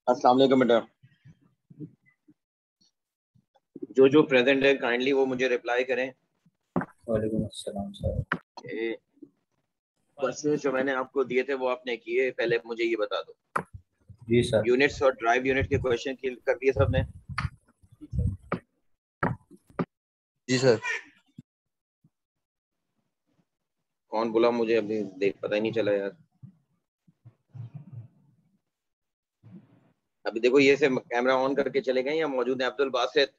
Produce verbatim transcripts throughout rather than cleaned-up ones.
अस्सलाम वालेकुम बेटा। जो जो प्रेजेंट है काइंडली वो मुझे रिप्लाई करें। वालेकुम अस्सलाम सर। क्वेश्चन जो मैंने आपको दिए थे वो आपने किए, पहले मुझे ये बता दो। जी सर। यूनिट्स और ड्राइव यूनिट के क्वेश्चन कर दिए सबने? जी सर। कौन बोला मुझे अभी देख पता ही नहीं चला यार। अभी देखो ये से कैमरा ऑन करके चले गए या मौजूद है? अब्दुल बासित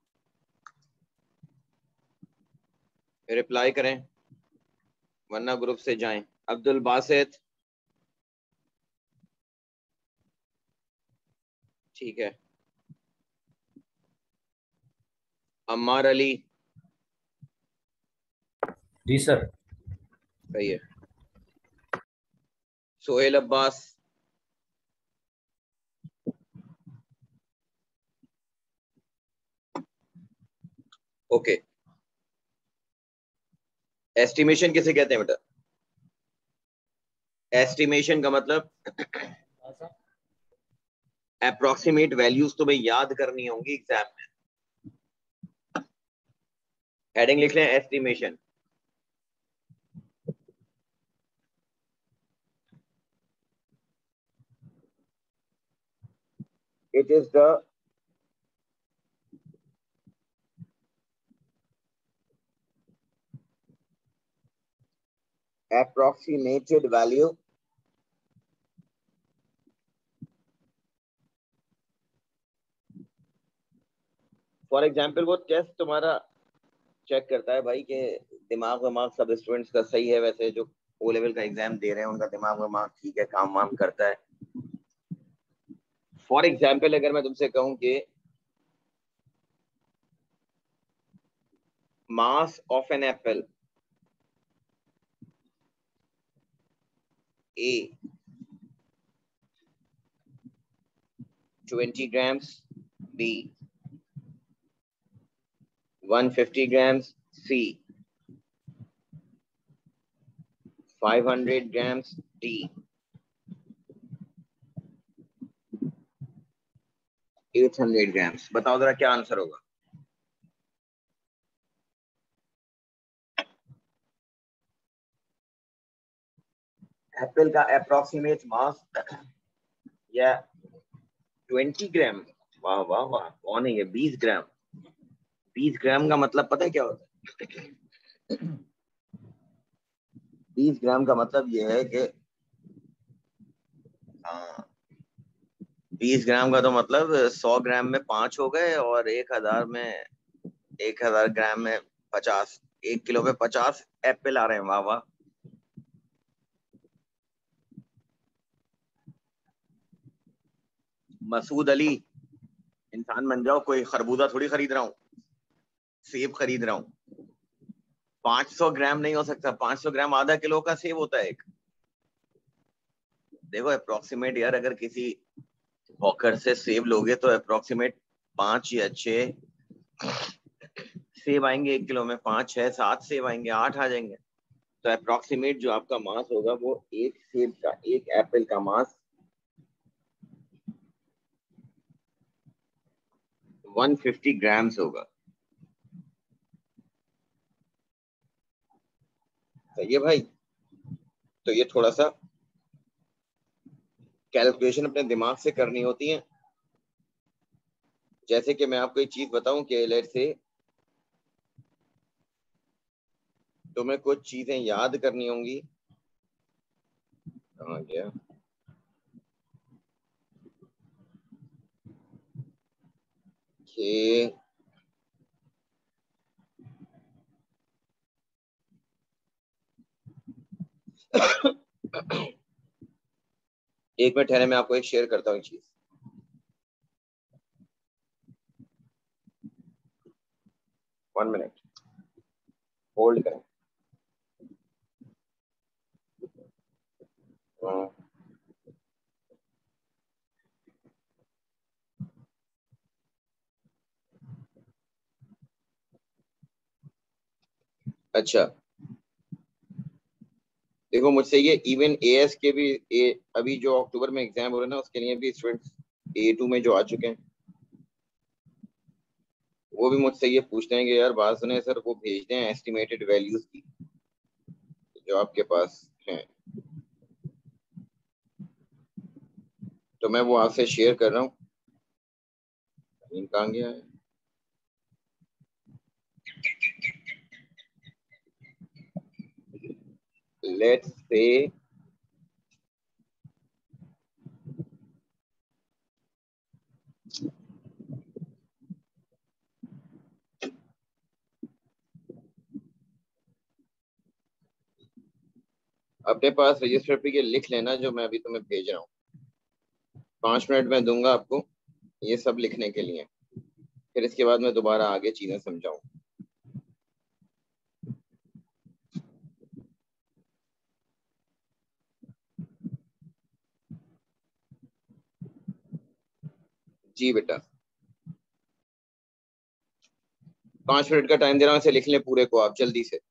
रिप्लाई करें वरना ग्रुप से जाएं। अब्दुल बासित, ठीक है। अम्मार अली, जी सर। सही है। सोहेल अब्बास, ओके। एस्टिमेशन किसे कहते हैं बेटा? एस्टिमेशन का मतलब अप्रोक्सीमेट वैल्यूज तुम्हें याद करनी होंगी एग्जाम में। हेडिंग लिख लें estimation. It is the approximated value for example वो टेस्ट तुम्हारा चेक करता है भाई कि दिमाग वमाग सब स्टूडेंट्स का सही है। वैसे जो ओ लेवल का एग्जाम दे रहे हैं उनका दिमाग वमाग ठीक है, काम वाम करता है। फॉर एग्जाम्पल अगर मैं तुमसे कहूं कि mass of an apple A twenty grams, B one hundred fifty grams, C five hundred grams, D eight hundred grams। बताओ जरा क्या आंसर होगा? एप्पल का अप्रोक्सीमेट मास या ट्वेंटी ग्राम। वाह वाह वाह, कौन है ये? बीस ग्राम। बीस ग्राम का मतलब पता है क्या होता है? बीस ग्राम का मतलब ये है कि हाँ, बीस ग्राम का तो मतलब सौ ग्राम में पांच हो गए और एक हजार में एक हजार ग्राम में पचास। एक किलो में पचास एप्पल आ रहे हैं। वाह वाह। मसूद अली, इंसान बन जाओ, कोई खरबूजा थोड़ी खरीद रहा हूँ, सेब खरीद रहा हूँ। पांच सौ ग्राम नहीं हो सकता। पांच सौ ग्राम आधा किलो का सेब होता है एक। देखो अप्रोक्सीमेट यार, अगर किसी हॉकर से सेब लोगे तो अप्रोक्सीमेट पांच या छह सेब आएंगे एक किलो में। पांच छह सात सेब आएंगे, आठ आ जाएंगे। तो अप्रोक्सीमेट जो आपका मास होगा वो एक सेब का, एक एप्पल का मास एक सौ पचास ग्राम्स होगा। सही है भाई। तो ये थोड़ा सा कैलकुलेशन अपने दिमाग से करनी होती है। जैसे कि मैं आपको एक चीज बताऊं कि लेट से तुम्हें कुछ चीजें याद करनी होंगी। कहाँ गया? कि एक मिनट ठहरे, मैं आपको एक शेयर करता हूँ एक चीज। वन मिनट होल्ड करें। हाँ। अच्छा देखो, मुझसे ये इवन एएस के भी ए, अभी जो अक्टूबर में एग्जाम हो रहे हैं ना उसके लिए भी स्टूडेंट्स ए टू में जो आ चुके हैं, वो भी मुझसे ये पूछते हैं कि यार बात सुने सर, वो भेज दें एस्टिमेटेड वैल्यूज की जो आपके पास हैं। तो मैं वो आपसे शेयर कर रहा हूँ। कहाँ गया है? लेट्स से अपने पास रजिस्टर पे ये लिख लेना जो मैं अभी तुम्हें भेज रहा हूँ। पांच मिनट में दूंगा आपको ये सब लिखने के लिए, फिर इसके बाद मैं दोबारा आगे चीजें समझाऊं। जी बेटा, पांच मिनट का टाइम दे रहा हूँ, इसे लिख लें पूरे को आप जल्दी से।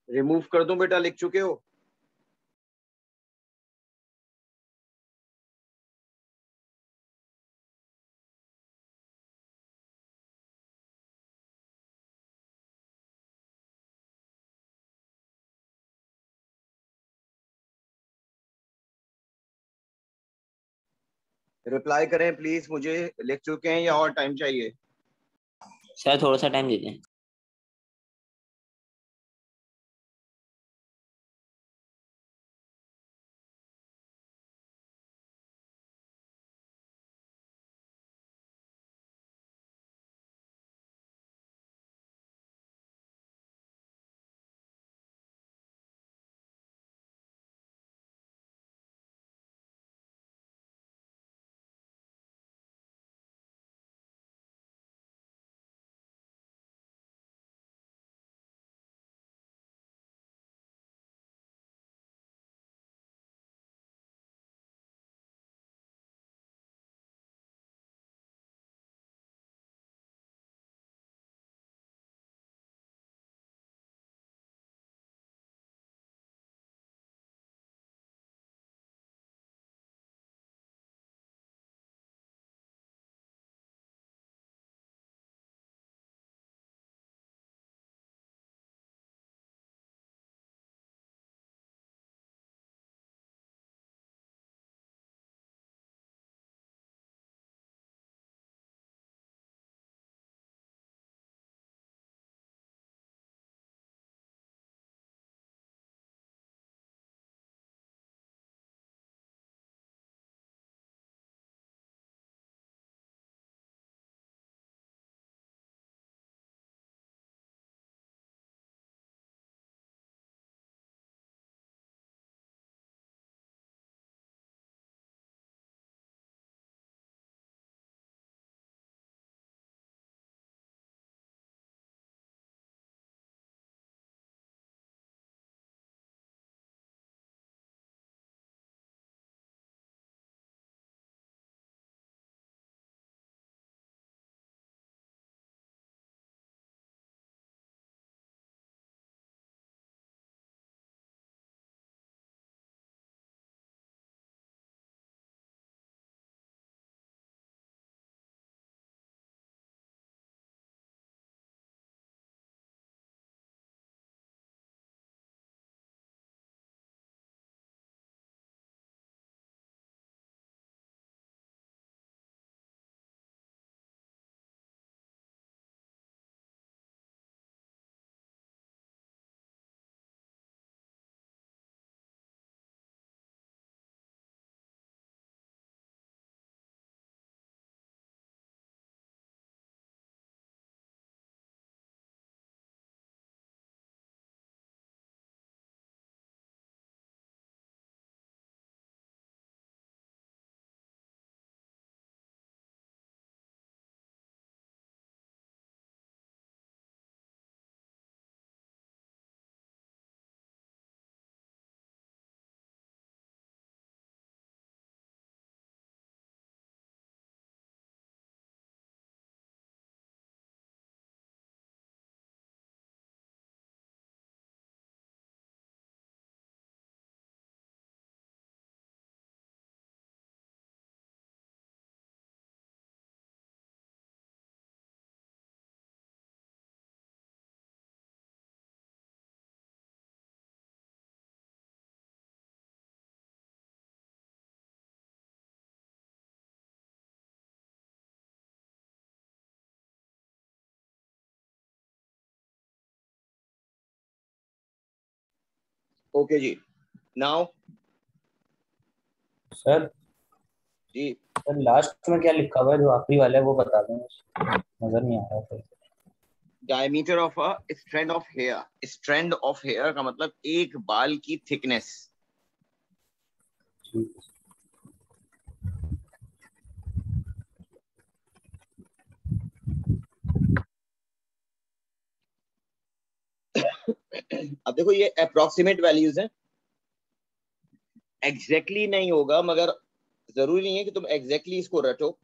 रिमूव कर दूं बेटा, लिख चुके हो? रिप्लाई करें प्लीज, मुझे लिख चुके हैं या और टाइम चाहिए? सर थोड़ा सा टाइम देते हैं। ओके जी, नाउ सर जी सर लास्ट में क्या लिखा हुआ है, जो आखिरी वाला है वो बता दें, नजर नहीं आ रहा है। Diameter of a strand of hair. Strand of hair का मतलब एक बाल की थिकनेस। ठीक है। अब देखो ये अप्रोक्सीमेट वैल्यूज हैं, एग्जैक्टली exactly नहीं होगा, मगर जरूरी नहीं है कि तुम एग्जैक्टली exactly इसको रटो।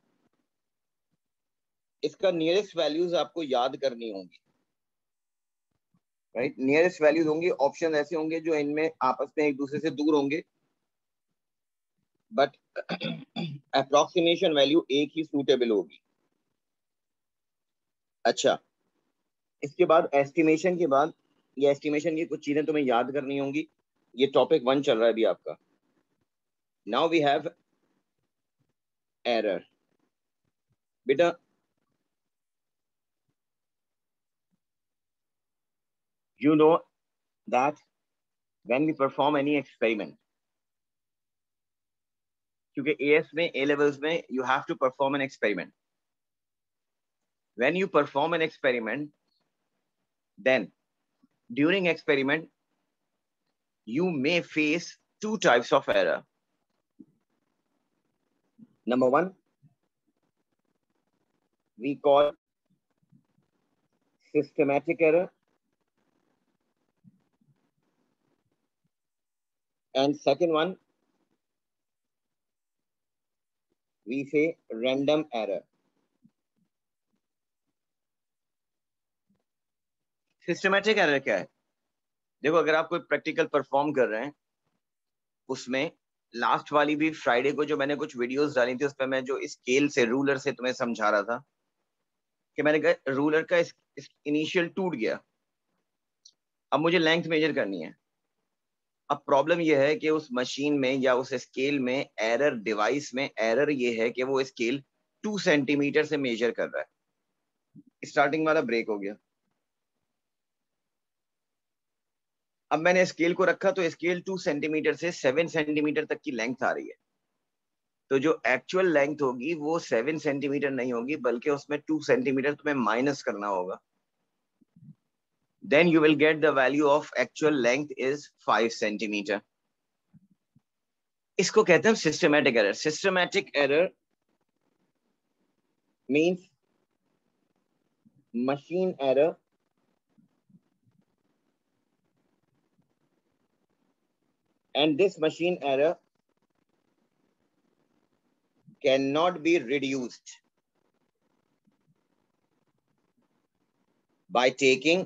इसका नियरेस्ट वैल्यूज आपको याद करनी होंगी। राइट। नियरेस्ट वैल्यूज होंगी, ऑप्शन ऐसे होंगे जो इनमें आपस में एक दूसरे से दूर होंगे, बट अप्रोक्सीमेशन वैल्यू एक ही सूटेबल होगी। अच्छा, इसके बाद एस्टिमेशन के बाद, ये एस्टिमेशन की कुछ चीजें तुम्हें याद करनी होंगी। ये टॉपिक वन चल रहा है अभी आपका। Now we have error. बेटा you know that when we perform any experiment, क्योंकि एएस में, ए लेवल्स में you have to perform an experiment. When you perform an experiment, then during experiment you may face two types of error. Number one, we call systematic error, and second one we say random error. Systematic error क्या है? देखो, अगर आप कोई practical perform कर रहे हैं, उसमें लास्ट वाली भी फ्राइडे को जो मैंने कुछ वीडियोस डाली थी, उसमें मैं जो स्केल से, रूलर से तुम्हें समझा रहा था कि मैंने कहा रूलर का इनिशियल टूट गया, अब मुझे लेंथ मेजर करनी है। अब प्रॉब्लम यह है कि उस मशीन में या उस स्केल में एरर, डिवाइस में एरर ये है कि वो स्केल टू सेंटीमीटर से मेजर कर रहा है। स्टार्टिंग वाला ब्रेक हो गया। अब मैंने स्केल को रखा तो स्केल टू सेंटीमीटर से सेवन सेंटीमीटर तक की लेंथ आ रही है, तो जो एक्चुअल लेंथ होगी वो सेवन सेंटीमीटर नहीं होगी, बल्कि उसमें टू सेंटीमीटर तुम्हें माइनस करना होगा। Then you will get the value of actual length is five centimeter. इसको कहते हैं systematic error. Systematic error means machine error and this machine error cannot be reduced by taking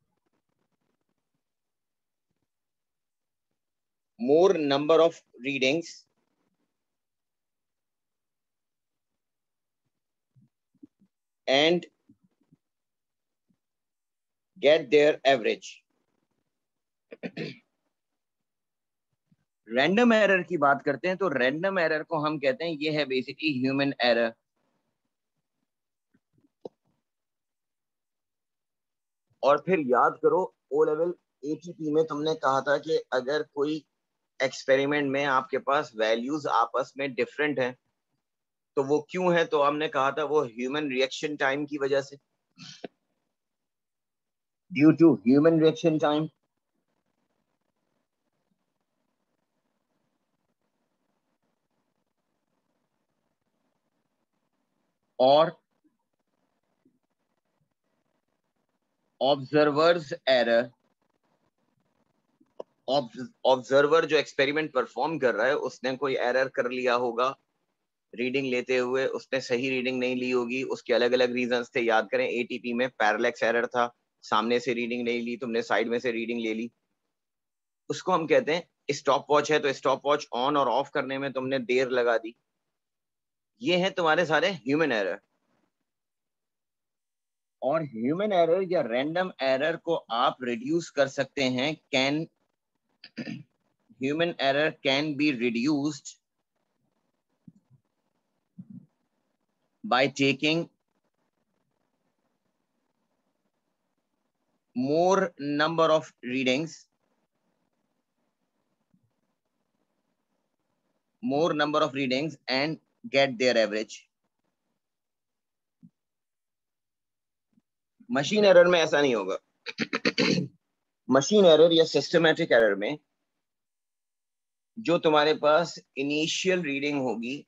more number of readings and get their average. Random error की बात करते हैं तो random error को हम कहते हैं ये है बेसिकली ह्यूमन एरर। और फिर याद करो, ओ लेवल एटीपी में तुमने कहा था कि अगर कोई एक्सपेरिमेंट में आपके पास वैल्यूज आपस में डिफरेंट है तो वो क्यों है? तो हमने कहा था वो ह्यूमन रिएक्शन टाइम की वजह से, due to human reaction time. और ऑब्जर्वर्स एरर। ऑब्जर्वर जो एक्सपेरिमेंट परफॉर्म कर रहा है उसने कोई एरर कर लिया होगा रीडिंग लेते हुए, उसने सही रीडिंग नहीं ली होगी, उसके अलग अलग रीजंस थे। याद करें, एटीपी में पैरेलैक्स एरर था, सामने से रीडिंग नहीं ली तुमने, साइड में से रीडिंग ले ली। उसको हम कहते हैं स्टॉप वॉच है, तो स्टॉप वॉच ऑन और ऑफ करने में तुमने देर लगा दी। ये है तुम्हारे सारे ह्यूमन एरर। और ह्यूमन एरर या रैंडम एरर को आप रिड्यूस कर सकते हैं, can human error can be reduced by taking more number of readings, more number of readings and get their average. Machine error में ऐसा नहीं होगा। मशीन एरर या सिस्टमैटिक एरर में जो तुम्हारे पास इनिशियल रीडिंग होगी,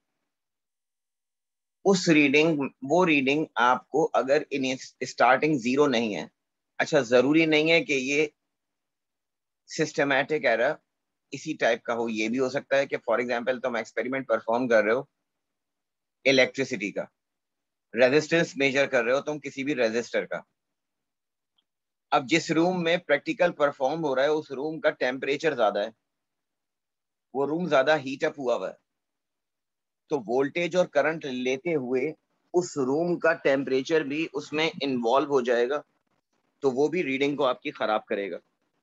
उस रीडिंग, वो रीडिंग आपको, अगर इन स्टार्टिंग जीरो नहीं है, अच्छा जरूरी नहीं है कि ये सिस्टमैटिक एरर इसी टाइप का हो, ये भी हो सकता है कि फॉर एग्जांपल तुम एक्सपेरिमेंट परफॉर्म कर रहे हो इलेक्ट्रिसिटी का, रेजिस्टेंस मेजर कर रहे हो तुम किसी भी रेजिस्टर का, अब जिस रूम में प्रैक्टिकल परफॉर्म हो रहा है उस रूम का टेम्परेचर ज्यादा है, वो रूम ज्यादा हीट अप हुआ हुआ है, तो वोल्टेज और करंट लेते हुए उस रूम का टेम्परेचर भी उसमें इन्वॉल्व हो जाएगा, तो वो भी रीडिंग को आपकी खराब करेगा।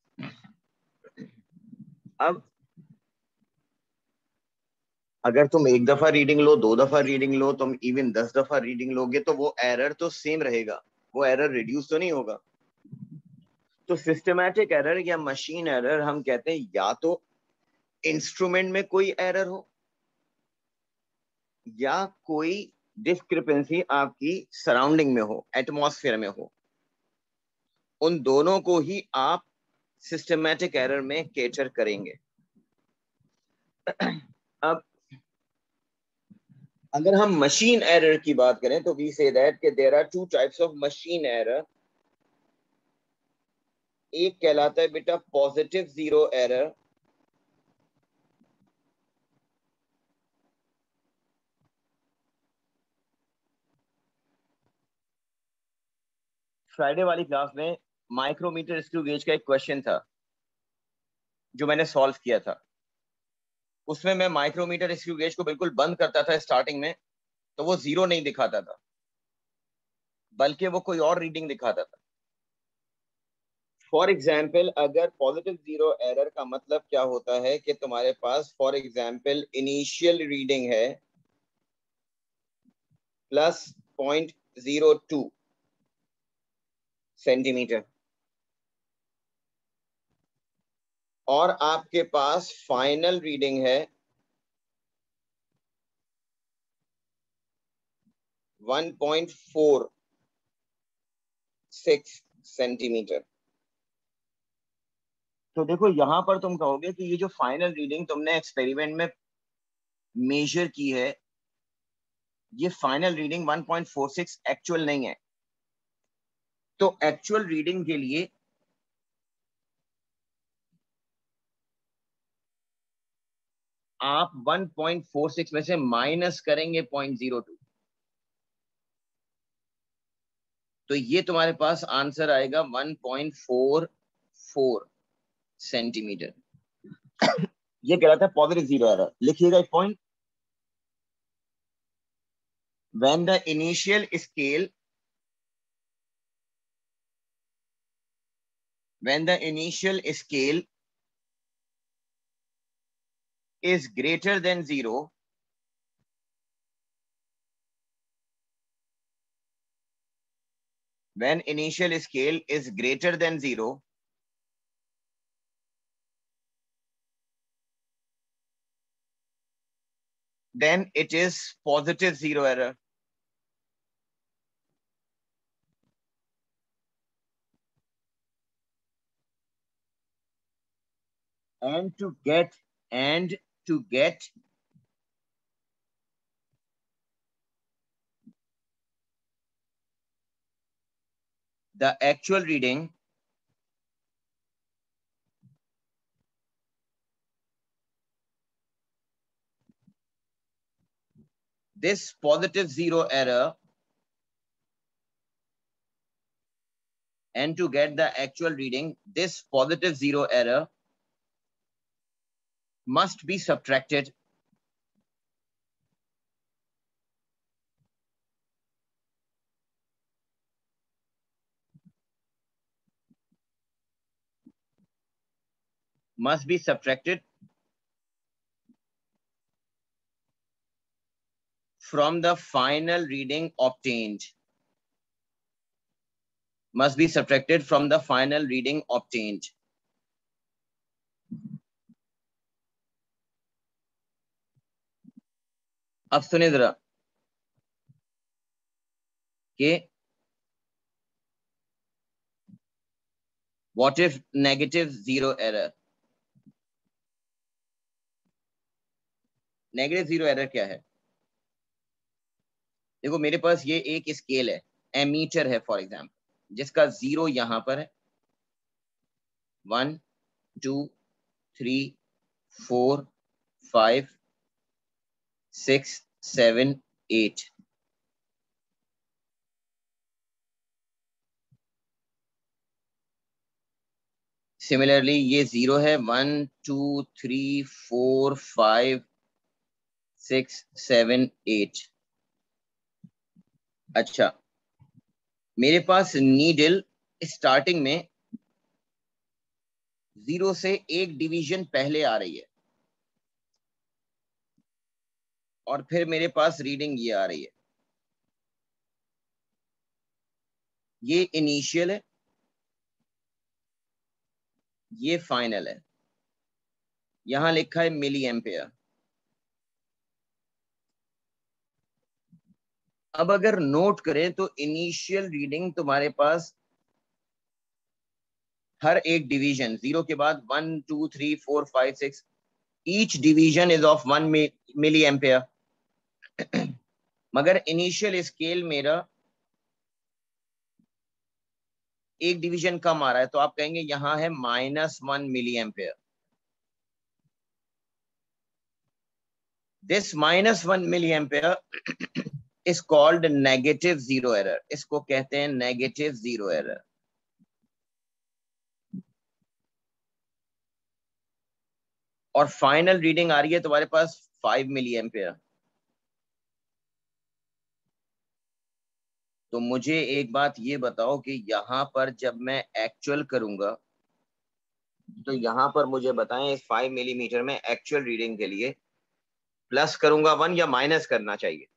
अब अगर तुम एक दफा रीडिंग लो, दो दफा रीडिंग लो, तुम इवन दस दफा रीडिंग लोगे, तो वो एरर तो सेम रहेगा, वो एरर रिड्यूस तो नहीं होगा। तो सिस्टमैटिक एरर या मशीन एरर हम कहते हैं या तो इंस्ट्रूमेंट में कोई एरर हो या कोई डिस्क्रिपेंसी आपकी सराउंडिंग में हो, एटमॉस्फेयर में हो, उन दोनों को ही आप सिस्टमैटिक एरर में कैटर करेंगे। अब अगर हम मशीन एरर की बात करें तो वी से दैट कि there are two types of machine error. एक कहलाता है बेटा पॉजिटिव जीरो एरर, फ्राइडे वाली क्लास में माइक्रोमीटर स्क्रू गेज का एक क्वेश्चन था जो मैंने सॉल्व किया था। उसमें मैं माइक्रोमीटर स्क्रू गेज को बिल्कुल बंद करता था स्टार्टिंग में, तो वो जीरो नहीं दिखाता था, बल्कि वो कोई और रीडिंग दिखाता था। फॉर एग्जाम्पल, अगर पॉजिटिव जीरो एरर का मतलब क्या होता है कि तुम्हारे पास फॉर एग्जाम्पल इनिशियल रीडिंग है plus point zero two centimeter और आपके पास फाइनल रीडिंग है one point four six centimeter. तो देखो यहां पर तुम कहोगे कि ये जो फाइनल रीडिंग तुमने एक्सपेरिमेंट में मेजर की है, ये final reading one point four six actual नहीं है। तो एक्चुअल रीडिंग के लिए आप वन पॉइंट फोर सिक्स में से माइनस करेंगे पॉइंट जीरो टू, तो ये तुम्हारे पास आंसर आएगा one point four four centimeter. ये कहलाता है पॉजिटिव जीरो एरर। लिखिएगा एक point, when the initial scale when the initial scale is greater than zero, when initial scale is greater than zero, then it is positive zero error. And to get and to get the actual reading, this positive zero error, and to get the actual reading, this positive zero error must be subtracted must be subtracted from the final reading obtained. Must be subtracted from the final reading obtained. अब सुनिए जरा कि what if negative zero error? Negative zero error क्या है? देखो मेरे पास ये एक स्केल है, एमीटर है फॉर एग्जांपल, जिसका जीरो यहां पर है, one two three four five six seven eight. Similarly ये जीरो है, one two three four five six seven eight. अच्छा, मेरे पास नीडल स्टार्टिंग में जीरो से एक डिवीजन पहले आ रही है और फिर मेरे पास रीडिंग ये आ रही है। ये इनिशियल है, ये फाइनल है। यहां लिखा है मिली एम्पेयर। अब अगर नोट करें तो इनिशियल रीडिंग तुम्हारे पास हर एक डिवीजन जीरो के बाद one two three four five six, each division is of one milliampere. मगर इनिशियल स्केल मेरा एक डिवीजन कम आ रहा है, तो आप कहेंगे यहां है minus one milliampere. This minus one milliampere is called negative zero error. इसको कहते हैं नेगेटिव जीरो एरर। और फाइनल रीडिंग आ रही है तुम्हारे पास फाइव मिली एम्पेयर। तो मुझे एक बात ये बताओ कि यहां पर जब मैं एक्चुअल करूंगा तो यहां पर मुझे बताएं इस फाइव मिलीमीटर में एक्चुअल रीडिंग के लिए प्लस करूंगा वन या माइनस करना चाहिए?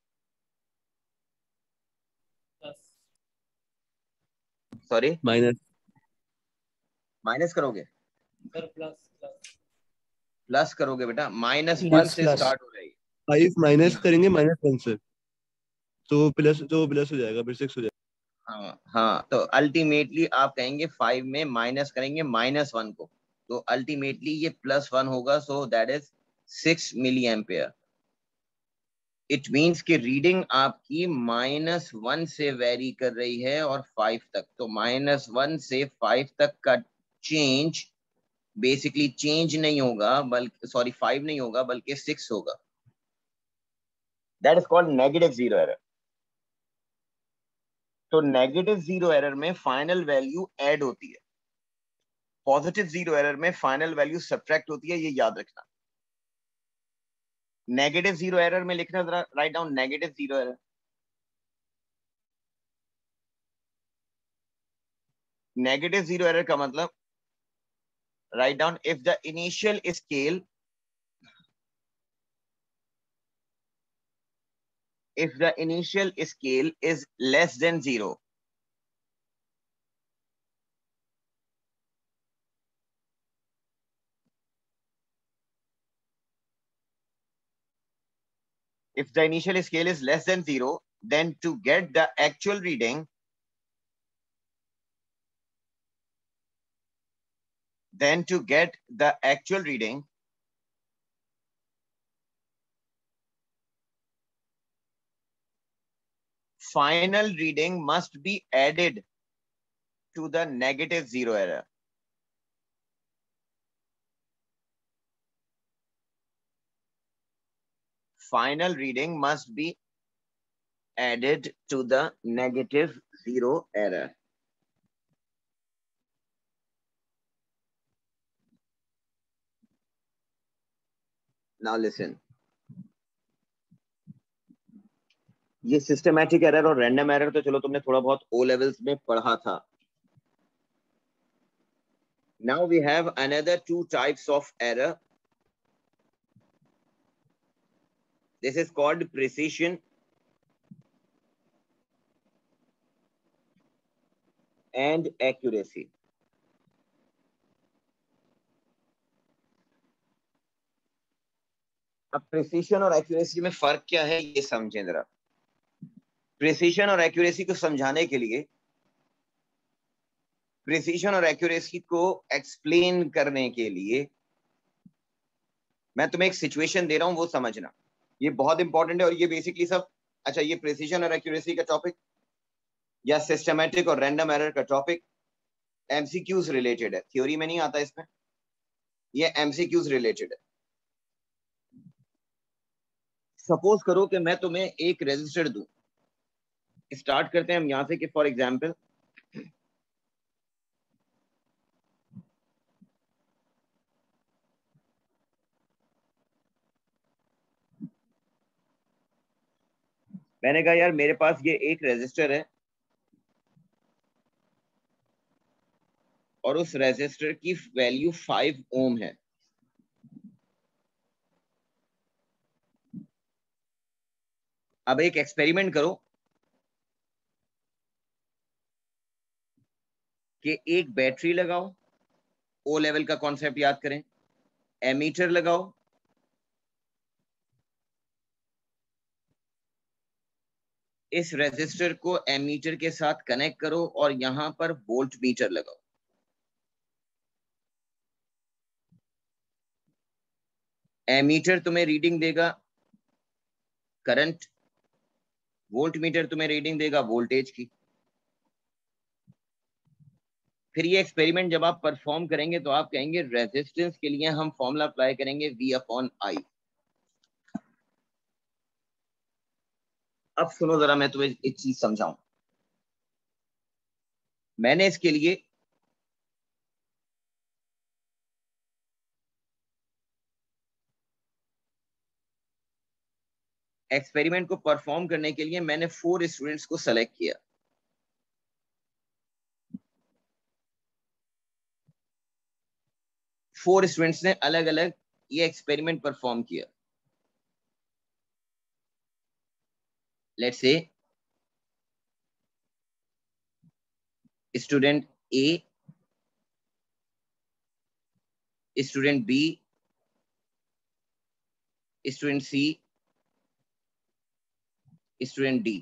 Sorry, minus. माइनस करोगे? सर प्लस प्लस प्लस करोगे बेटा, माइनस वन प्लस से प्लस स्टार्ट हो रही फाइव माइनस है। करेंगे माइनस वन से, तो प्लस तो प्लस हो जाएगा, फिर सिक्स हो जाएगा। हाँ हाँ, तो अल्टीमेटली आप कहेंगे फाइव में माइनस करेंगे माइनस वन को, तो अल्टीमेटली ये प्लस वन होगा। So that is six milliampere. It means कि रीडिंग आपकी माइनस वन से वेरी कर रही है और फाइव तक। तो माइनस वन से फाइव तक का चेंज बेसिकली चेंज नहीं होगा, बल्कि सॉरी फाइव नहीं होगा बल्कि सिक्स होगा। That is called negative zero error. तो नेगेटिव जीरो एरर में फाइनल वैल्यू ऐड होती है, पॉजिटिव जीरो एरर में फाइनल वैल्यू सब्ट्रैक्ट होती है। ये याद रखना। नेगेटिव जीरो एरर में लिखना, जरा write down negative zero error. Negative zero error का मतलब, write down if the initial scale if the initial scale is less than zero, if the initial scale is less than zero, then to get the actual reading then to get the actual reading final reading must be added to the negative zero error. Final reading must be added to the negative zero error. Now listen. ये systematic error और random error तो चलो तुमने थोड़ा बहुत O levels में पढ़ा था। Now we have another two types of error. This is called precision and accuracy. अब प्रिसीशन और एक्यूरेसी में फर्क क्या है ये समझें जरा। प्रिसीशन और एक्यूरेसी को समझाने के लिए, प्रिसीशन और एक्यूरेसी को एक्सप्लेन करने के लिए मैं तुम्हें एक सिचुएशन दे रहा हूं, वो समझना। ये बहुत इंपॉर्टेंट है और ये बेसिकली सब, अच्छा ये प्रिसीशन और एक्यूरेसी का टॉपिक या सिस्टमैटिक और रैंडम एरर का टॉपिक एमसीक्यूज रिलेटेड है, थ्योरी में नहीं आता इसमें, ये एमसीक्यूज रिलेटेड है। सपोज करो कि मैं तुम्हें एक रजिस्टर दूं। स्टार्ट करते हैं हम यहां से कि फॉर एग्जांपल मैंने कहा यार मेरे पास ये एक रेजिस्टर है और उस रेजिस्टर की वैल्यू फाइव ओम है। अब एक एक्सपेरिमेंट करो कि एक बैटरी लगाओ, ओ लेवल का कॉन्सेप्ट याद करें, एमीटर लगाओ, इस रेजिस्टर को एमीटर के साथ कनेक्ट करो और यहां पर वोल्ट मीटर लगाओ। एमीटर तुम्हें रीडिंग देगा करंट, वोल्ट मीटर तुम्हें रीडिंग देगा वोल्टेज की। फिर ये एक्सपेरिमेंट जब आप परफॉर्म करेंगे तो आप कहेंगे रेजिस्टेंस के लिए हम फॉर्मूला अप्लाई करेंगे V अपॉन आई। अब सुनो जरा, मैं तुम्हें एक चीज समझाऊं। मैंने इसके लिए एक्सपेरिमेंट को परफॉर्म करने के लिए मैंने फोर स्टूडेंट्स को सेलेक्ट किया। फोर स्टूडेंट्स ने अलग अलग ये एक्सपेरिमेंट परफॉर्म किया। Let's say student A, student B, student C, student D.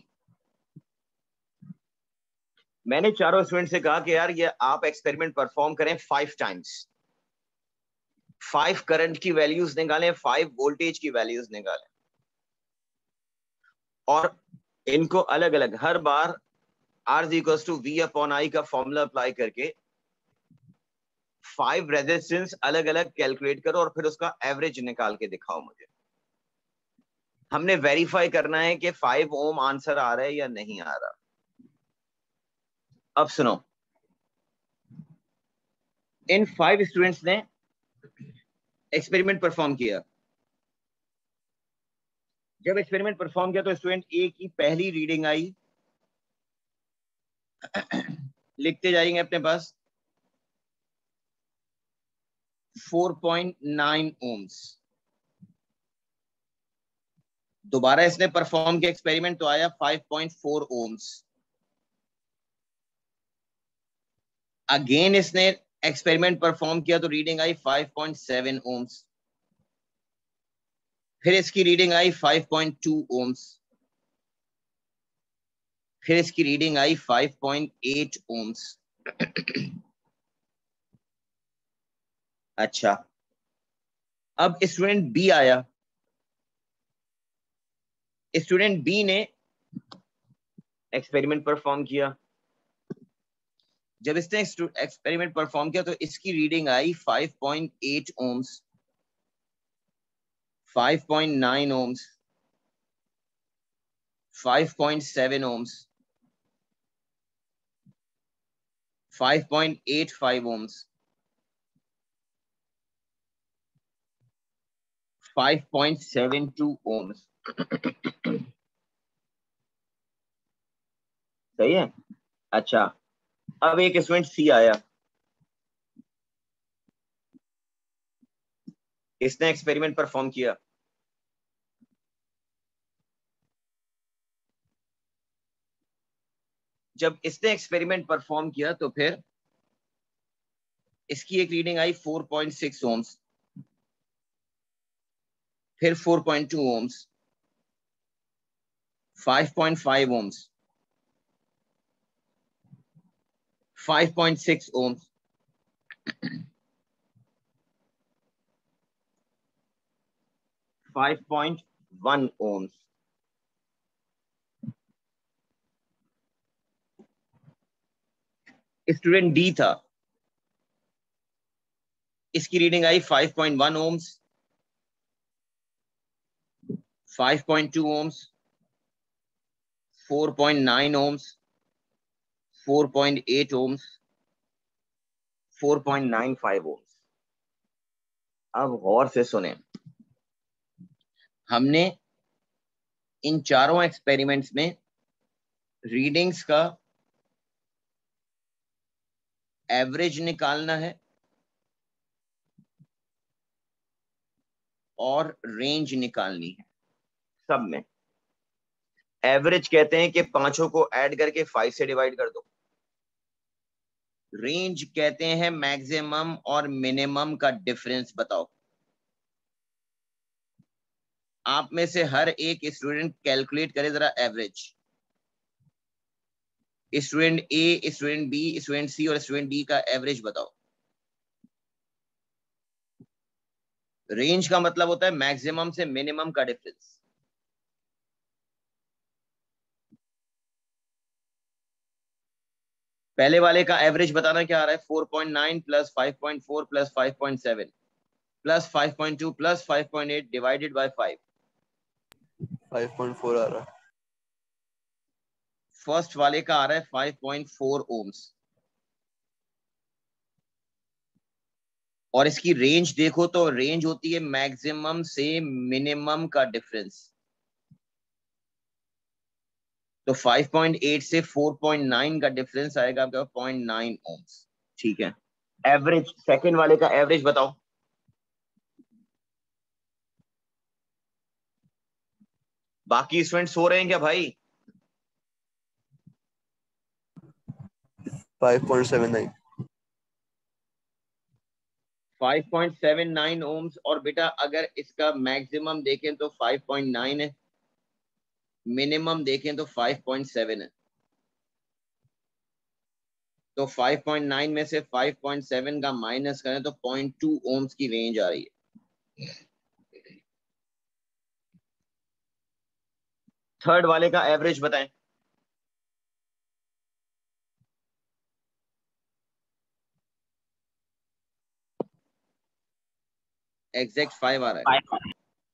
मैंने चारों स्टूडेंट से कहा कि यार ये आप एक्सपेरिमेंट परफॉर्म करें फाइव टाइम्स, फाइव करंट की वैल्यूज निकालें, फाइव वोल्टेज की वैल्यूज निकालें और इनको अलग अलग हर बार R is equals to V upon I का फॉर्मूला अप्लाई करके फाइव रेजिस्टेंस अलग अलग कैलकुलेट करो और फिर उसका एवरेज निकाल के दिखाओ मुझे। हमने वेरीफाई करना है कि फाइव ओम आंसर आ रहा है या नहीं आ रहा। अब सुनो, इन फाइव स्टूडेंट्स ने एक्सपेरिमेंट परफॉर्म किया। जब एक्सपेरिमेंट परफॉर्म किया तो स्टूडेंट ए की पहली रीडिंग आई, लिखते जाएंगे अपने पास, फोर पॉइंट नाइन ओम्स। दोबारा इसने परफॉर्म किया एक्सपेरिमेंट तो आया five point four ohms. Again इसने एक्सपेरिमेंट परफॉर्म किया तो रीडिंग आई फाइव पॉइंट सेवन ओम्स। फिर इसकी रीडिंग आई फाइव पॉइंट टू ओम्स। फिर इसकी रीडिंग आई फाइव पॉइंट एट ओम्स। अच्छा, अब स्टूडेंट बी आया। स्टूडेंट बी ने एक्सपेरिमेंट परफॉर्म किया। जब इसने एक्सपेरिमेंट परफॉर्म किया तो इसकी रीडिंग आई five point eight ohms, five point nine ohms, five point seven ohms, five point eight five ohms, five point seven two ohms. सही है। अच्छा, अब एक स्टूडेंट सी आया। इसने एक्सपेरिमेंट परफॉर्म किया। जब इसने एक्सपेरिमेंट परफॉर्म किया तो फिर इसकी एक रीडिंग आई फोर पॉइंट सिक्स ओम्स, फिर four point two ohms, five point five ohms, five point six ohms, five point one ohms. Student D था, इसकी रीडिंग आई five point one ohms, five point two ohms, four point nine ohms, four point eight ohms, four point nine five ohms. अब गौर से सुने, हमने इन चारों experiments में रीडिंग्स का एवरेज निकालना है और रेंज निकालनी है। सब में एवरेज कहते हैं कि पांचों को ऐड करके फाइव से डिवाइड कर दो। रेंज कहते हैं मैक्सिमम और मिनिमम का डिफरेंस बताओ। आप में से हर एक स्टूडेंट कैलकुलेट करे जरा average. Student A, student B, student C और स्टूडेंट डी का एवरेज बताओ। रेंज का मतलब होता है मैक्सिमम से मिनिमम का डिफरेंस। पहले वाले का एवरेज बताना क्या आ रहा है, four point nine plus five point four plus five point seven plus five point two plus five point eight divided by five. Five point four आ रहा है। फर्स्ट वाले का आ रहा है फाइव पॉइंट फोर ओम्स और इसकी रेंज देखो तो रेंज होती है मैक्सिमम से मिनिमम का डिफरेंस। तो फाइव पॉइंट एट से फोर पॉइंट नाइन का डिफरेंस आएगा आपका पॉइंट नाइन ओम्स। ठीक है, एवरेज सेकंड वाले का एवरेज बताओ। बाकी स्टूडेंट सो रहे हैं क्या भाई? Five point seven nine. Five point seven nine ohms और बेटा अगर इसका मैक्सिमम देखें तो फाइव पॉइंट नाइन है, मिनिमम देखें तो फाइव पॉइंट सेवन है। तो फाइव पॉइंट नाइन में से फाइव पॉइंट सेवन का माइनस करें तो zero पॉइंट टू ओम्स की रेंज आ रही है। थर्ड वाले का एवरेज बताएं। एग्जैक्ट फाइव आ रहा है। फाइव।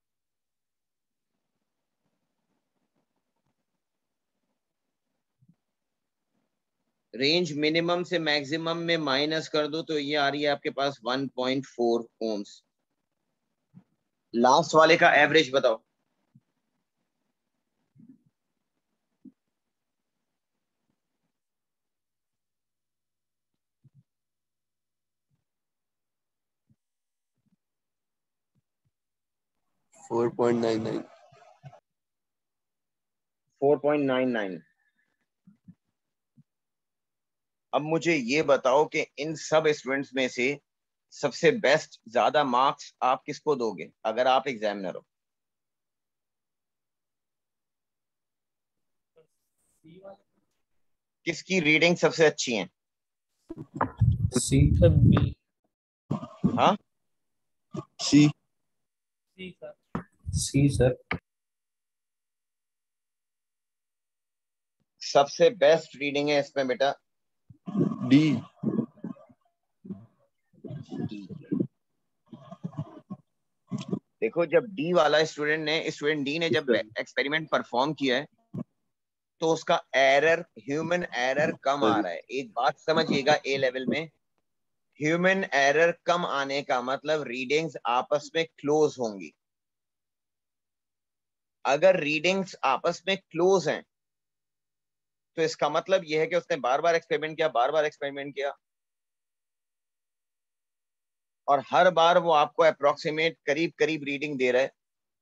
रेंज मिनिमम से मैक्सिमम में माइनस कर दो तो ये आ रही है आपके पास one point four ohms. Last वाले का एवरेज बताओ। Four point nine nine. Four point nine nine. अब मुझे ये बताओ कि इन सब स्टूडेंट्स में से सबसे बेस्ट ज्यादा मार्क्स आप किसको दोगे अगर आप एग्जामिनर हो? किसकी रीडिंग सबसे अच्छी है? C sir. बी। हाँ, C. C sir. C sir. सबसे बेस्ट रीडिंग है इसमें बेटा डी। डी। देखो जब डी वाला स्टूडेंट ने स्टूडेंट डी ने जब एक्सपेरिमेंट परफॉर्म किया है तो उसका एरर, ह्यूमन एरर कम आ रहा है। एक बात समझिएगा, ए लेवल में ह्यूमन एरर कम आने का मतलब रीडिंग्स आपस में क्लोज होंगी। अगर रीडिंग्स आपस में क्लोज हैं तो इसका मतलब यह है कि उसने बार बार एक्सपेरिमेंट किया, बार बार एक्सपेरिमेंट किया और हर बार वो आपको अप्रोक्सीमेट करीब करीब रीडिंग दे रहा है,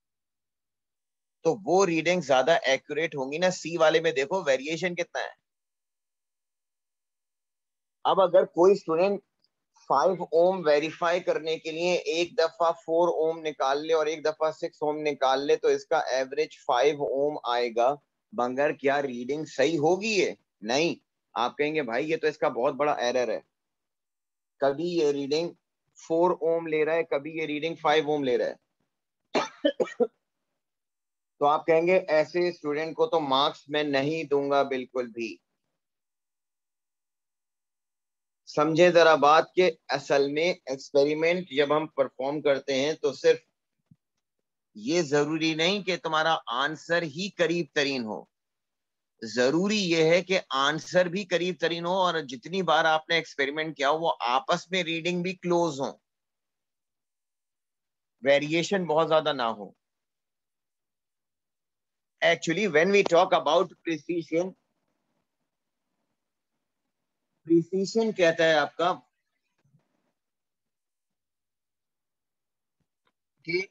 तो वो रीडिंग ज्यादा एक्यूरेट होंगी ना। सी वाले में देखो वेरिएशन कितना है। अब अगर कोई स्टूडेंट फाइव ओम वेरीफाई करने के लिए एक दफा फोर ओम निकाल ले और एक दफा सिक्स ओम निकाल ले तो इसका एवरेज फाइव ओम आएगा, मगर क्या रीडिंग सही होगी? ये नहीं। आप कहेंगे भाई ये तो इसका बहुत बड़ा एरर है, कभी ये रीडिंग फोर ओम ले रहा है, कभी ये रीडिंग फाइव ओम ले रहा है। तो आप कहेंगे ऐसे स्टूडेंट को तो मार्क्स मैं नहीं दूंगा बिल्कुल भी। समझे जरा बात के असल में एक्सपेरिमेंट जब हम परफॉर्म करते हैं तो सिर्फ ये जरूरी नहीं कि तुम्हारा आंसर ही करीब तरीन हो, जरूरी यह है कि आंसर भी करीब तरीन हो और जितनी बार आपने एक्सपेरिमेंट किया हो वो आपस में रीडिंग भी क्लोज हो, वेरिएशन बहुत ज्यादा ना हो। actually when we talk about precision, precision कहता है आपका कि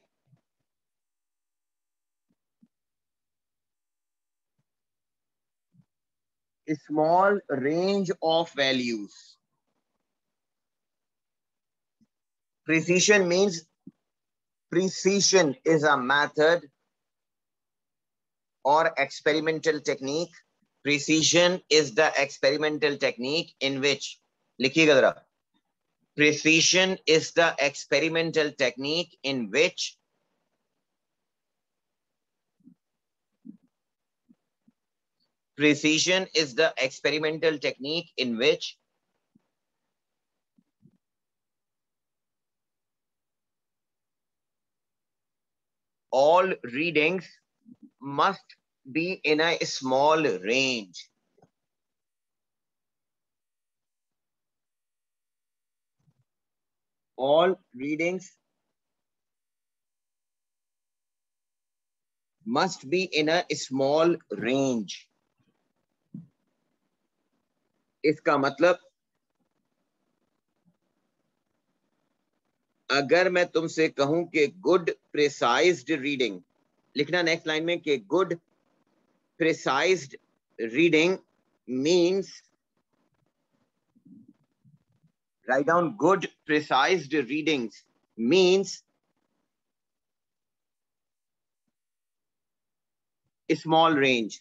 small range of values. Precision means precision is a method or experimental technique. Precision is the experimental technique in which, लिखिएगा जरा, precision is the experimental technique in which precision is the experimental technique in which all readings must be in a small range. All readings must be in a small range. इसका मतलब अगर मैं तुमसे कहूं कि good precised reading, लिखना next line में कि good precised reading means, write down, good precised readings means small range.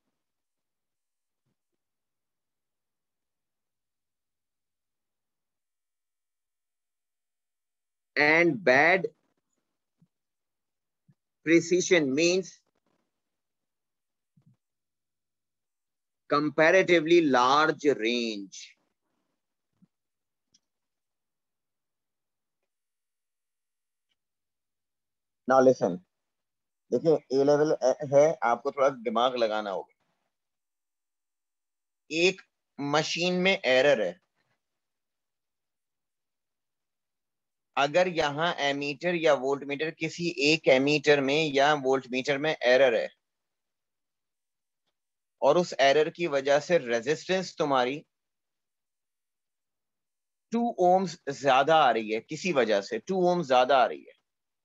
And bad precision means comparatively large range. Now listen. देखिए ए लेवल है, आपको थोड़ा दिमाग लगाना होगा. एक मशीन में एरर है. अगर यहां एमीटर या वोल्टमीटर, किसी एक एमीटर में या वोल्टमीटर में एरर है और उस एरर की वजह से रेजिस्टेंस तुम्हारी टू ओम्स ज्यादा आ रही है, किसी वजह से टू ओम्स ज्यादा आ रही है,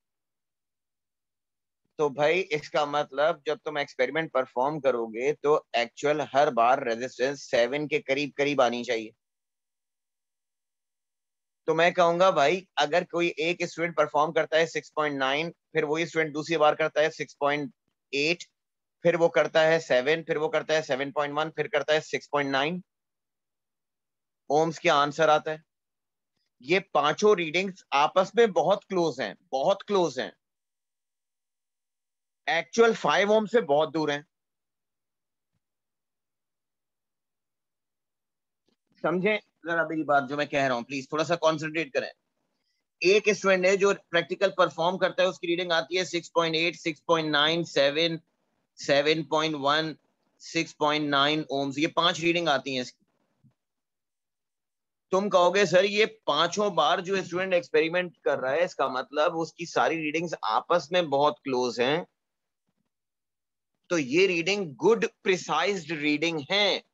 तो भाई इसका मतलब जब तुम एक्सपेरिमेंट परफॉर्म करोगे तो एक्चुअल हर बार रेजिस्टेंस सेवन के करीब करीब आनी चाहिए. तो मैं कहूंगा भाई अगर कोई एक स्टूडेंट परफॉर्म करता है सिक्स पॉइंट नाइन, फिर वही स्टूडेंट दूसरी बार करता है सिक्स पॉइंट एट, फिर वो करता है सेवन, फिर वो करता है सेवन पॉइंट वन, फिर करता है सिक्स पॉइंट नाइन, ओम्स के आंसर आता है. ये पांचों रीडिंग्स आपस में बहुत क्लोज हैं, बहुत क्लोज हैं, एक्चुअल फाइव ओम से बहुत दूर हैं. समझे जरा मेरी बात जो मैं कह रहा हूं, प्लीज थोड़ा सा कॉन्सेंट्रेट करें. एक स्टूडेंट है जो प्रैक्टिकल परफॉर्म करता है, उसकी रीडिंग आती है six point eight, six point nine, seven, seven point one, six point nine ohms, ये पांच रीडिंग आती हैं इसकी. तुम कहोगे सर ये पांचों बार जो स्टूडेंट एक्सपेरिमेंट कर रहा है इसका मतलब उसकी सारी रीडिंग्स आपस में बहुत क्लोज हैं, तो ये रीडिंग गुड प्रिसाइज्ड रीडिंग है.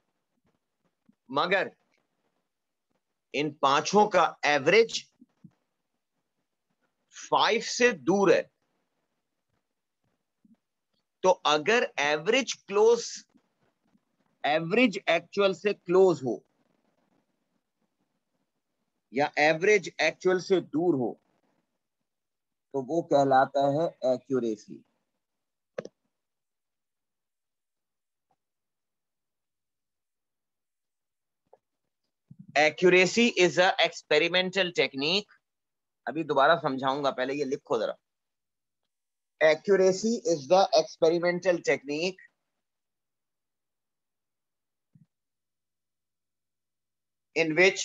मगर इन पांचों का एवरेज फाइव से दूर है. तो अगर एवरेज क्लोज, एवरेज एक्चुअल से क्लोज हो या एवरेज एक्चुअल से दूर हो तो वो कहलाता है accuracy. Accuracy is a experimental technique. अभी दोबारा समझाऊंगा, पहले ये लिखो जरा. Accuracy is the experimental technique in which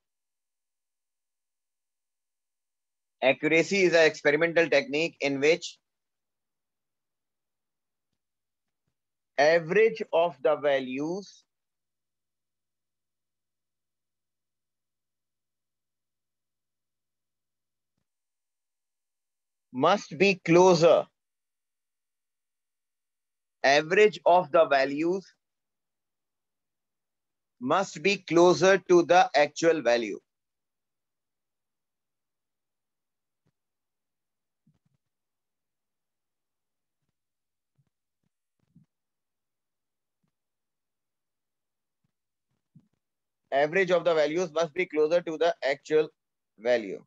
accuracy is an experimental technique in which average of the values must be closer average of the values must be closer to the actual value. Average of the values must be closer to the actual value.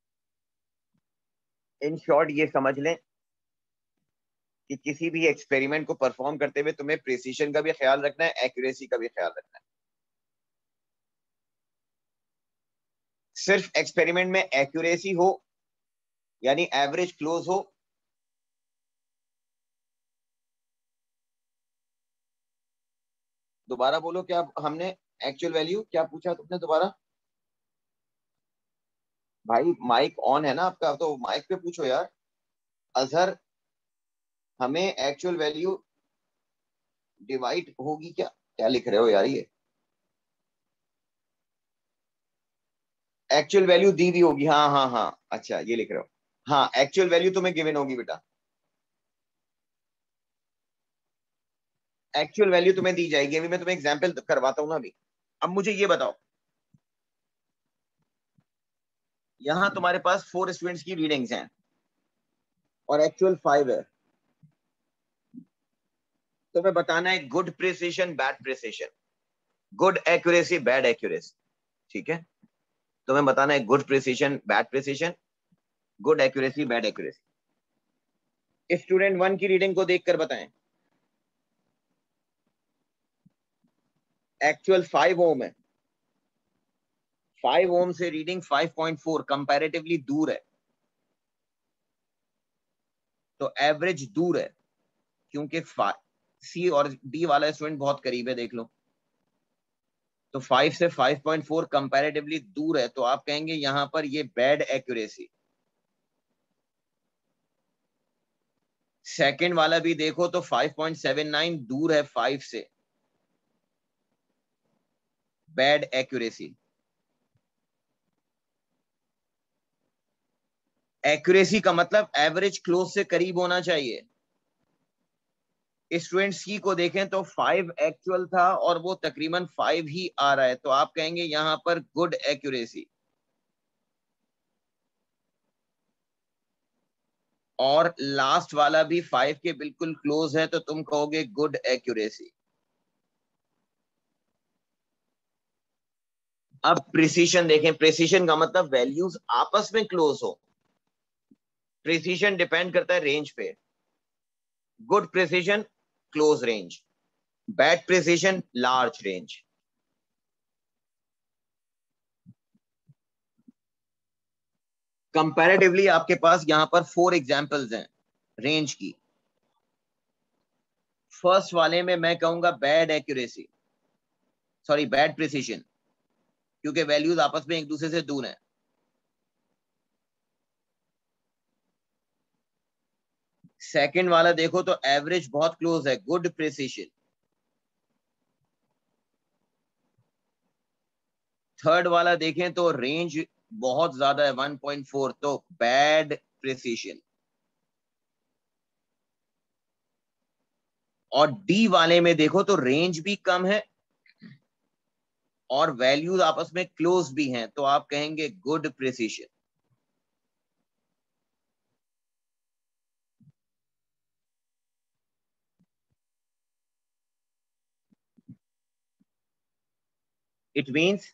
In short, ये समझ लें कि किसी भी experiment को perform करते हुए तुम्हें प्रिसीशन का भी ख्याल रखना है, एक्यूरेसी का भी ख्याल रखना है. सिर्फ एक्सपेरिमेंट में एक्यूरेसी हो यानी एवरेज क्लोज हो, दोबारा बोलो क्या हमने एक्चुअल वैल्यू क्या पूछा तुमने दोबारा? भाई माइक ऑन है ना आपका, तो माइक पे पूछो यार. अजहर, हमें एक्चुअल वैल्यू डिवाइड होगी क्या? क्या लिख रहे हो यार? ये एक्चुअल वैल्यू दी हुई होगी. हाँ हाँ हाँ, अच्छा ये लिख रहे हो. हाँ, एक्चुअल वैल्यू तुम्हें गिवन होगी बेटा. एक्चुअल वैल्यू तुम्हें दी जाएगी. अभी मैं तुम्हें एग्जांपल करवाता हूँ ना अभी. अब मुझे ये बताओ, यहां तुम्हारे पास फोर स्टूडेंट्स की रीडिंग्स हैं और एक्चुअल फाइव है. तुम्हें बताना है good precision, bad precision, good accuracy, bad accuracy. ठीक है, तुम्हें बताना है good precision, bad precision, good accuracy, bad accuracy. Student one की रीडिंग को देखकर बताएं. एक्चुअल फाइव ओम है. फाइव ओम से reading five point four, comparatively दूर है. तो एवरेज दूर है क्योंकि सी और डी वाला स्टूडेंट बहुत करीब है. देख लो, तो फाइव से फाइव पॉइंट फोर कंपैरेटिवली दूर है, तो आप कहेंगे यहां पर ये बैड एक्यूरेसी. सेकंड वाला भी देखो तो फाइव पॉइंट सेवन नाइन दूर है फाइव से, बैड एक्यूरेसी. एक्यूरेसी का मतलब एवरेज क्लोज से करीब होना चाहिए. स्टूडेंट सी को देखें तो फाइव एक्चुअल था और वो तकरीबन फाइव ही आ रहा है, तो आप कहेंगे यहां पर गुड एक्यूरेसी. और लास्ट वाला भी फाइव के बिल्कुल क्लोज है, तो तुम कहोगे गुड एक्यूरेसी. अब प्रिसीशन देखें. प्रिसीशन का मतलब वैल्यूज आपस में क्लोज हो. प्रिसीशन डिपेंड करता है रेंज पे. Good precision close range, bad precision large range. Comparatively आपके पास यहां पर फोर एग्जांपल्स हैं रेंज की. फर्स्ट वाले में मैं कहूंगा bad accuracy, sorry bad precision, क्योंकि वैल्यूज आपस में एक दूसरे से दूर हैं. सेकंड वाला देखो तो एवरेज बहुत क्लोज है, गुड प्रिसीशन. थर्ड वाला देखें तो रेंज बहुत ज्यादा है, वन पॉइंट फोर, तो बैड प्रिसीशन. और डी वाले में देखो तो रेंज भी कम है और वैल्यूज आपस में क्लोज भी हैं, तो आप कहेंगे गुड प्रिसीशन. इट मींस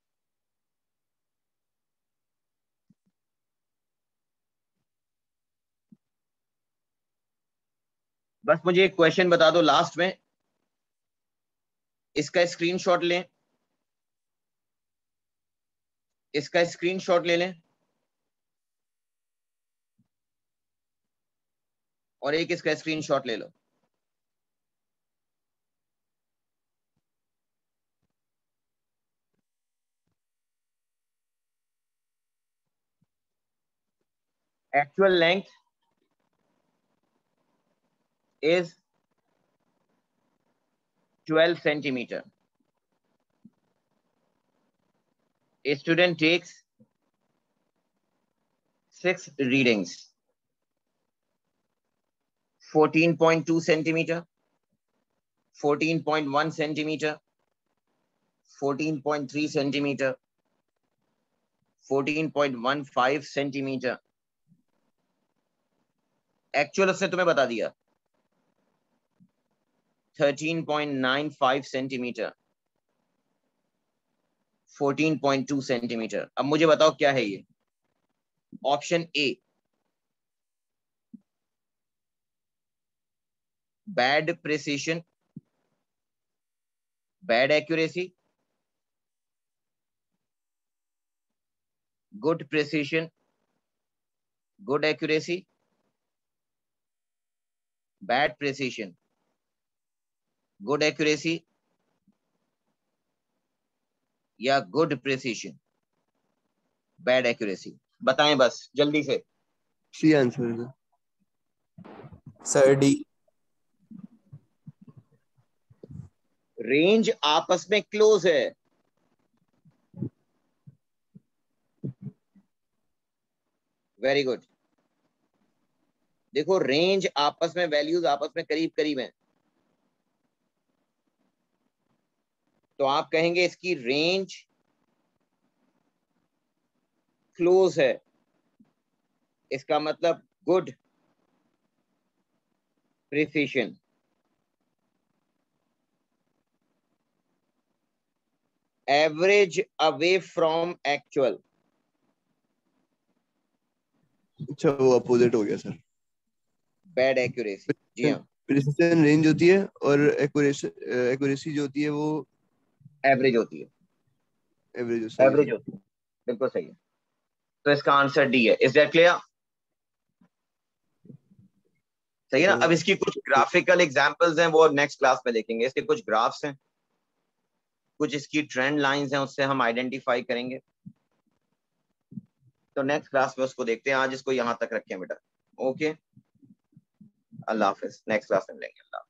बस मुझे एक क्वेश्चन बता दो लास्ट में, इसका स्क्रीनशॉट लें, इसका स्क्रीनशॉट ले लें और एक इसका स्क्रीनशॉट ले लो. Actual length is twelve centimeter. A student takes six readings, fourteen point two centimeter, fourteen point one centimeter, fourteen point three centimeter, fourteen point one five centimeter. Actual उसने तुम्हें बता दिया thirteen point nine five centimetre, fourteen point two centimetre. अब मुझे बताओ क्या है ये? Option A bad precision, bad accuracy, good precision, good accuracy, bad precision, good accuracy या गुड प्रिसिशन, बैड एक्यूरेसी. बताएं बस जल्दी से. सी आंसर है सर. डी. रेंज आपस में क्लोज है. Very good. देखो रेंज आपस में, वैल्यूज आपस में करीब करीब हैं, तो आप कहेंगे इसकी रेंज क्लोज है. इसका मतलब good precision. Average away from actual. अच्छा वो अपोजिट हो गया सर. Bad accuracy. जी हाँ, प्रिसिशन रेंज होती है और एक्यूरेसी एक्यूरेसी जो होती है वो एवरेज होती है. एवरेज होती है. एवरेज होती है, बिल्कुल सही है. तो इसका आंसर डी है. Is that clear? सही है ना. अब इसकी कुछ ग्राफिकल एग्जांपल्स हैं, वो नेक्स्ट क्लास में देखेंगे. इसके कुछ ग्राफ्स हैं, कुछ इसकी ट्रेंड लाइंस हैं, उससे हम आइडेंटिफाई करेंगे. तो नेक्स्ट क्लास में उसको देखते हैं. आज इसको यहां तक रखें बेटा. ओके, अल्लाह हाफिज. नेक्स्ट क्लास में मिलेंगे. अल्लाह.